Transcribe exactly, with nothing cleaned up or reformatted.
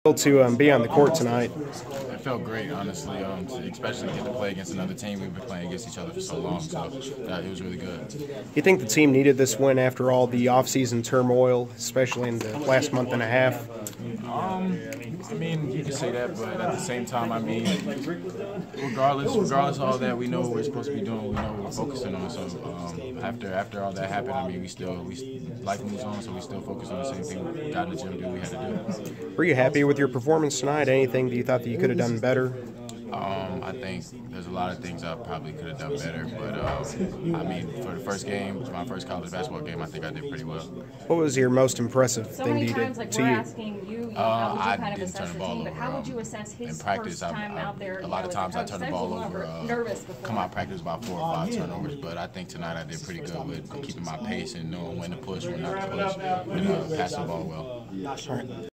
To um, be on the court tonight. It felt great, honestly, um, to especially get to play against another team. We've been playing against each other for so long, so uh, it was really good. You think the team needed this win after all the off-season turmoil, especially in the last month and a half? Um, I mean, you can say that, but at the same time, I mean, regardless, regardless of all that, we know what we're supposed to be doing. We know what we're focusing on. So um, after after all that happened, I mean, we still we life moves on, so we still focus on the same thing we got in the gym to do. We had to do. Were you happy with your performance tonight? Anything that you thought that you could have done better? Um, I think there's a lot of things I probably could have done better, but um, I mean, for the first game, my first college basketball game, I think I did pretty well. What was your most impressive so thing many that you times, did like, to we're you? asking you, you know, Uh, how would you I kind of didn't assess turn the the ball team, but over. how would you Um, assess his in practice, first I, time I, out there? a lot of times I turn the ball over. Uh, nervous before. Come out practice about four or five turnovers, but I think tonight I did pretty good with keeping my pace and knowing when to push, when not to push, and uh, passing the ball well.